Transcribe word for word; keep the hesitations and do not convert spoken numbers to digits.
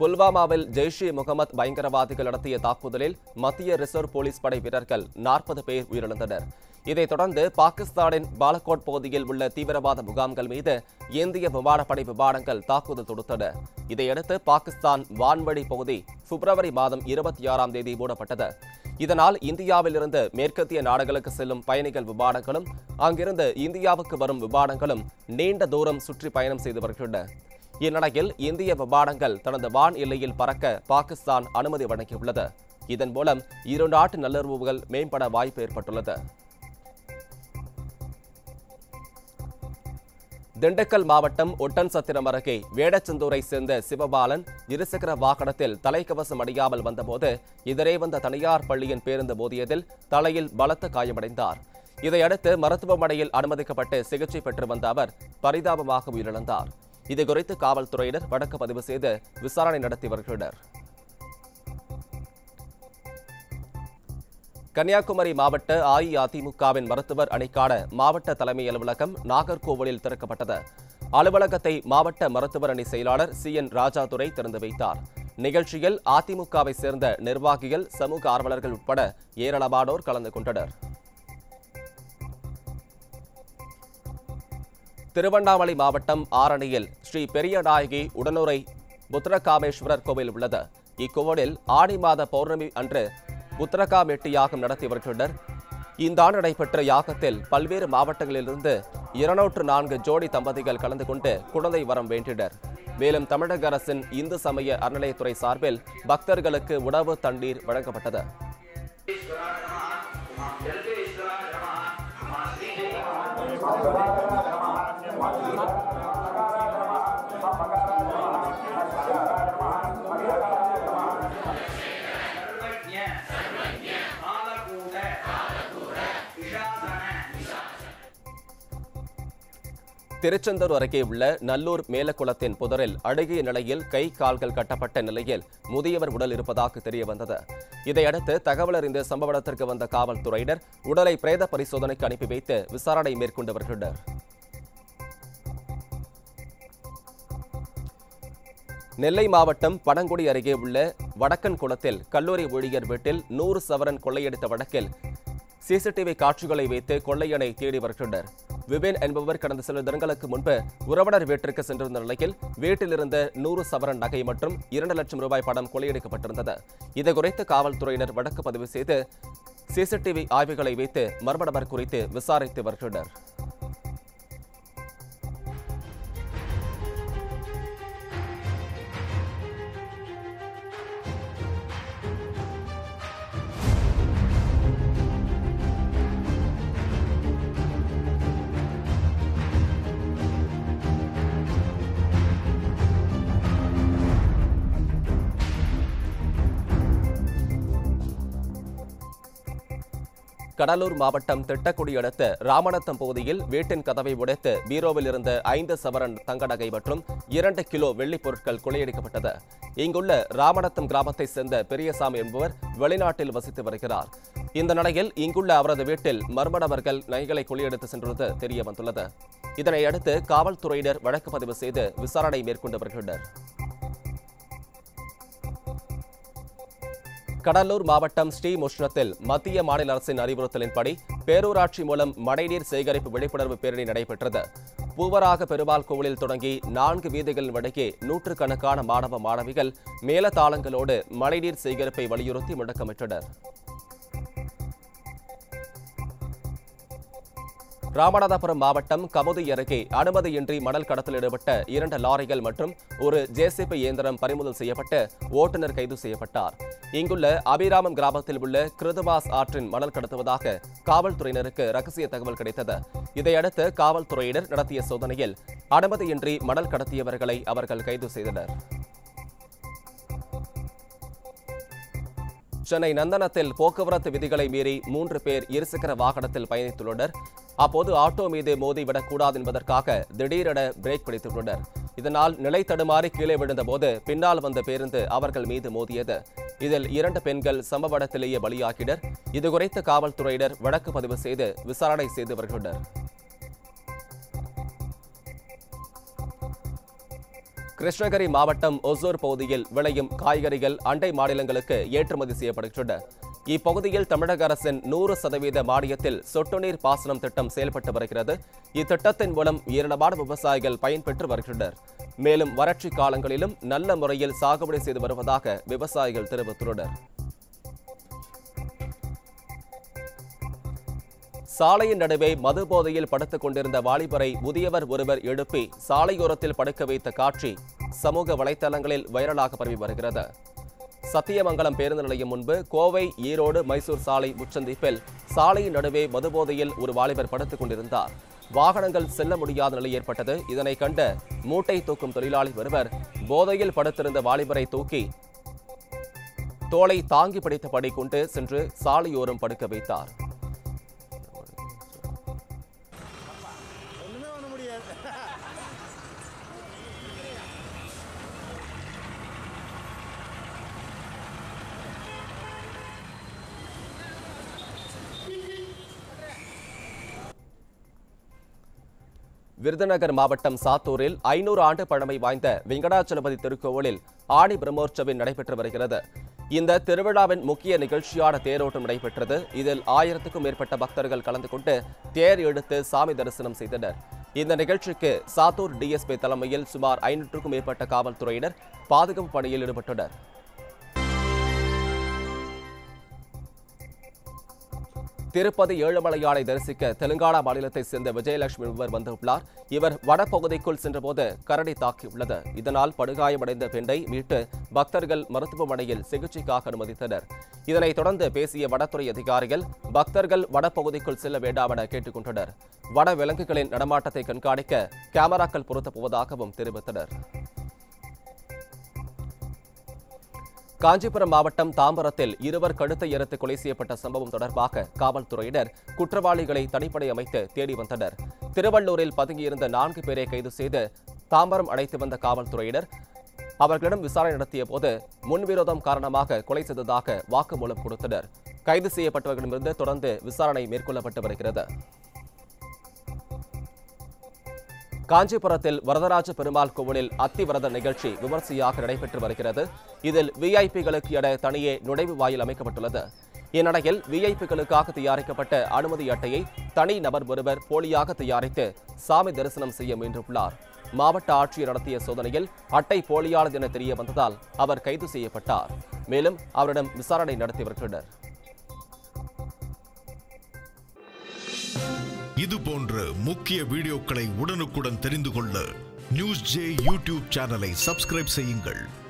புல்வாமாவில் ஜெய்ஷ் இ முகமது பயங்கரவாதிகள் நடத்திய தாக்குதலில் மத்திய ரிசர்வ் போலீஸ் படை வீரர்கள் நாற்பது பேர் உயிரிழந்தனர். இதைத் தொடர்ந்து பாகிஸ்தானின் பாலகோட் பகுதியில் உள்ள தீவிரவாத முகாம்கள் மீது இந்திய விமானப்படை விமானங்கள் தாக்குதல் தொடுத்தன. இதையடுத்து பாகிஸ்தான் வான்வழி பகுதி பிப்ரவரி மாதம் இருபத்தி ஆறாம் தேதி மூடப்பட்டது. இதனால் இந்தியாவிலிருந்து மேற்கத்திய நாடுகளுக்கு செல்லும் பயணிகள் விமானங்களும் அங்கிருந்து இந்தியாவுக்கு வரும் விமானங்களும் நீண்ட தூரம் சுற்றி பயணம் செய்து வருகின்றன. இந்நிலையில் இந்திய விமானங்கள் தனது வான் எல்லையில் பறக்க பாகிஸ்தான் அனுமதி வழங்கியுள்ளது. இதன் மூலம் இரு நாட்டு நல்லுறவுகள் மேம்பட வாய்ப்பு ஏற்பட்டுள்ளது. திண்டுக்கல் மாவட்டம் ஒட்டன்சத்திரம் அருகே வேடச்சந்தூரை சேர்ந்த சிவபாலன் இருசக்கர வாகனத்தில் தலைக்கவசம் அணியாமல் வந்தபோது எதிரே வந்த தனியார் பள்ளியின் பேருந்து மோதியதில் தலையில் பலத்த காயமடைந்தார். இதையடுத்து மருத்துவமனையில் அனுமதிக்கப்பட்டு சிகிச்சை பெற்று வந்த அவர் பரிதாபமாக உயிரிழந்தார். இதுகுறித்து காவல்துறையினர் வழக்கு பதிவு செய்து விசாரணை நடத்தி வருகின்றனர். கன்னியாகுமரி மாவட்ட அஇஅதிமுகவின் மருத்துவர் அணிக்கான மாவட்ட தலைமை அலுவலகம் நாகர்கோவிலில் திறக்கப்பட்டது. அலுவலகத்தை மாவட்ட மருத்துவர் அணி செயலாளர் சி என் ராஜாதுரை திறந்து வைத்தார். நிகழ்ச்சியில் அதிமுகவை சேர்ந்த நிர்வாகிகள், சமூக ஆர்வலர்கள் உட்பட ஏராளமானோர் கலந்து கொண்டனர். திருவண்ணாமலை மாவட்டம் ஆரணியில் ஸ்ரீ பெரியநாயகி உடனுரை புத்திரகாமேஸ்வரர் கோவில் உள்ளது. இக்கோவிலில் ஆடி மாத பௌர்ணமி அன்று புத்திரகாமெட்டி யாகம் நடத்தி வருகின்றனர். இந்த ஆண்டு நடைபெற்ற யாகத்தில் பல்வேறு மாவட்டங்களிலிருந்து இருநூற்று நான்கு ஜோடி தம்பதிகள் கலந்து கொண்டு குழந்தை வரம் வேண்டினர். மேலும் தமிழக அரசின் இந்து சமய அறநிலையத்துறை சார்பில் பக்தர்களுக்கு உணவு, தண்ணீர் வழங்கப்பட்டது. திருச்செந்தூர் அருகே உள்ள நல்லூர் மேலக்குளத்தின் புதரில் அழுகிய நிலையில் கை கால்கள் கட்டப்பட்ட நிலையில் முதியவர் உடல் இருப்பதாக தெரிய வந்தது. இதையடுத்து தகவல் அறிந்து சம்பவ இடத்திற்கு வந்த காவல்துறையினர் உடலை பிரேத பரிசோதனைக்கு அனுப்பி வைத்து விசாரணை மேற்கொண்டு வருகின்றனர். நெல்லை மாவட்டம் பனங்குடி அருகே உள்ள வடக்கன் குளத்தில் கல்லூரி ஊழியர் வீட்டில் நூறு சவரன் கொள்ளையடித்த வழக்கில் சிசிடிவி காட்சிகளை வைத்து கொள்ளையனை தேடி வருகின்றனர். விபின் என்பவர் கடந்த சில தினங்களுக்கு முன்பு உறவினர் வீட்டிற்கு சென்றிருந்த நிலையில் வீட்டில் இருந்த நூறு சவரன் நகை மற்றும் இரண்டு லட்சம் ரூபாய் பணம் கொள்ளையடிக்கப்பட்டிருந்தது. இதுகுறித்து காவல்துறையினர் வழக்கு பதிவு செய்து சிசிடிவி ஆய்வுகளை வைத்து மர்ம நபர் குறித்து விசாரித்து வருகின்றனர். கடலூர் மாவட்டம் திட்டக்குடி அடுத்த ராமநத்தம் பகுதியில் வீட்டின் கதவை உடைத்து பீரோவில் இருந்த ஐந்து சவரன் தங்க நகை மற்றும் இரண்டு கிலோ வெள்ளிப் பொருட்கள் கொள்ளையடிக்கப்பட்டது. இங்குள்ள ராமநத்தம் கிராமத்தை சேர்ந்த பெரியசாமி என்பவர் வெளிநாட்டில் வசித்து வருகிறார். இந்த நிலையில் இங்குள்ள அவரது வீட்டில் மர்ம நபர்கள் நகைகளை கொள்ளையடித்து சென்றது தெரிய வந்துள்ளது. இதனையடுத்து காவல்துறையினர் வழக்கு பதிவு செய்து விசாரணை மேற்கொண்டு வருகின்றனர். கடலூர் மாவட்டம் ஸ்ரீமுஷ்ணத்தில் மத்திய மாநில அரசின் அறிவுறுத்தலின்படி பேரூராட்சி மூலம் மழைநீர் சேகரிப்பு விழிப்புணர்வு பேரணி நடைபெற்றது. பூவராக பெருமாள் கோவிலில் தொடங்கி நான்கு வீதிகள் வடக்கே நூற்றுக்கணக்கான மாணவ மாணவிகள் மேலதாளங்களோடு மழைநீர் சேகரிப்பை வலியுறுத்தி முழக்கமிட்டனர். ராமநாதபுரம் மாவட்டம் கமுதி அருகே அனுமதியின்றி மணல் கடத்தல் ஈடுபட்ட இரண்டு லாரிகள் மற்றும் ஒரு ஜேசிபி இயந்திரம் பறிமுதல் செய்யப்பட்டு ஓட்டுநர் கைது செய்யப்பட்டார். இங்குள்ள அபிராமம் கிராமத்தில் உள்ள கிருதுவாஸ் ஆற்றின் மணல் கடத்துவதாக காவல்துறையினருக்கு ரகசிய தகவல் கிடைத்தது. இதையடுத்து காவல்துறையினர் நடத்திய சோதனையில் அனுமதியின்றி மணல் கடத்தியவர்களை அவர்கள் கைது செய்தனர். சென்னை நந்தனத்தில் போக்குவரத்து விதிகளை மீறி மூன்று பேர் இருசக்கர வாகனத்தில் பயணித்துள்ளனர். அப்போது ஆட்டோ மீது மோதிவிடக்கூடாது என்பதற்காக திடீரென பிரேக் பிடித்துள்ளனர். இதனால் நிலை தடுமாறி கீழே விழுந்தபோது பின்னால் வந்த பேருந்து அவர்கள் மீது மோதியது. இதில் இரண்டு பெண்கள் சம்பவ இடத்திலேயே பலியாகினர். இதுகுறித்து காவல்துறையினர் வழக்கு பதிவு செய்து விசாரணை செய்து வருகின்றனர். கிருஷ்ணகிரி மாவட்டம் ஒசூர் பகுதியில் விளையும் காய்கறிகள் அண்டை மாநிலங்களுக்கு ஏற்றுமதி செய்யப்படுகின்றன. இப்பகுதியில் தமிழக அரசின் நூறு சதவீத மானியத்தில் சொட்டு நீர் பாசனம் திட்டம் செயல்பட்டு வருகிறது. இத்திட்டத்தின் மூலம் ஏராளமான விவசாயிகள் பயன்பெற்று வருகின்றனர். மேலும் வறட்சி காலங்களிலும் நல்ல முறையில் சாகுபடி செய்து வருவதாக விவசாயிகள் தெரிவித்துள்ளனர். சாலையின் நடுவே மது போதையில் படுத்துக் கொண்டிருந்த வாலிபரை முதியவர் ஒருவர் எழுப்பி சாலையோரத்தில் படுக்க வைத்த காட்சி சமூக வலைதளங்களில் வைரலாக பரவி வருகிறது. சத்தியமங்கலம் பேருந்து நிலையம் முன்பு கோவை ஈரோடு மைசூர் சாலை முச்சந்திப்பில் சாலையின் நடுவே மது போதையில் ஒரு வாலிபர் படுத்துக் கொண்டிருந்தார். வாகனங்கள் செல்ல முடியாத நிலை ஏற்பட்டது. இதனை கண்ட மூட்டை தூக்கும் தொழிலாளி ஒருவர் போதையில் படுத்திருந்த வாலிபரை தூக்கி தோளை தாங்கி பிடித்தபடி கொண்டு சென்று சாலையோரம் படுக்க வைத்தார். விருதுநகர் மாவட்டம் சாத்தூரில் ஐநூறு ஆண்டு பழமை வாய்ந்த வெங்கடாச்சலபதி திருக்கோவிலில் ஆடி பிரம்மோற்சவம் நடைபெற்று வருகிறது. இந்த திருவிழாவின் முக்கிய நிகழ்ச்சியான தேரோட்டம் நடைபெற்றது. இதில் ஆயிரத்துக்கும் மேற்பட்ட பக்தர்கள் கலந்து கொண்டு தேர் இழுத்து சாமி தரிசனம் செய்தனர். இந்த நிகழ்ச்சிக்கு சாத்தூர் டிஎஸ்பி தலைமையில் சுமார் ஐநூற்றுக்கும் மேற்பட்ட காவல்துறையினர் பாதுகாப்பு பணியில் ஈடுபட்டனர். திருப்பதி ஏழுமலையானை தரிசிக்க தெலுங்கானா மாநிலத்தைச் சேர்ந்த விஜயலட்சுமி என்பவர் வந்துள்ளார். இவர் வடபகுதிக்குள் சென்றபோது கரடி தாக்கியுள்ளது. இதனால் படுகாயமடைந்த பெண்ணை மீட்டு பக்தர்கள் மருத்துவமனையில் சிகிச்சைக்காக அனுமதித்தனர். இதனைத் தொடர்ந்து பேசிய வனத்துறை அதிகாரிகள் பக்தர்கள் வடபகுதிக்குள் செல்ல வேண்டாம் என கேட்டுக் கொண்டனர். வன விலங்குகளின் நடமாட்டத்தை கண்காணிக்க கேமராக்கள் பொருத்தப் போவதாகவும் தெரிவித்தனர். காஞ்சிபுரம் மாவட்டம் தாம்பரத்தில் இருவர் கழுத்தை அறுத்து கொலை செய்யப்பட்ட சம்பவம் தொடர்பாக காவல்துறையினர் குற்றவாளிகளை தனிப்படை அமைத்து தேடி வந்தனர். திருவள்ளூரில் பதுங்கியிருந்த நான்கு பேரை கைது செய்து தாம்பரம் அழைத்து வந்த காவல்துறையினர் அவர்களிடம் விசாரணை நடத்திய போது முன்விரோதம் காரணமாக கொலை செய்ததாக வாக்குமூலம் கொடுத்தனர். கைது செய்யப்பட்டவர்களிடமிருந்து தொடர்ந்து விசாரணை மேற்கொள்ளப்பட்டு வருகிறது. காஞ்சிபுரத்தில் வரதராஜ பெருமாள் கோவிலில் அத்திவரத நிகழ்ச்சி விமர்சையாக நடைபெற்று வருகிறது. இதில் விஐபிகளுக்கு என தனியே நுழைவு வாயில் அமைக்கப்பட்டுள்ளது. இந்நிலையில் விஐபிகளுக்காக தயாரிக்கப்பட்ட அனுமதி அட்டையை தனி நபர் ஒருவர் போலியாக தயாரித்து சாமி தரிசனம் செய்ய முயன்றுள்ளார். மாவட்ட ஆட்சியர் நடத்திய சோதனையில் அட்டை போலியானது என தெரிய வந்ததால் அவர் கைது செய்யப்பட்டார். மேலும் அவரிடம் விசாரணை நடத்தி வருகின்றனர். இது போன்ற முக்கிய வீடியோக்களை உடனுக்குடன் தெரிந்து கொள்ள நியூஸ் ஜே யூடியூப் சேனலை சப்ஸ்கிரைப் செய்யுங்கள்.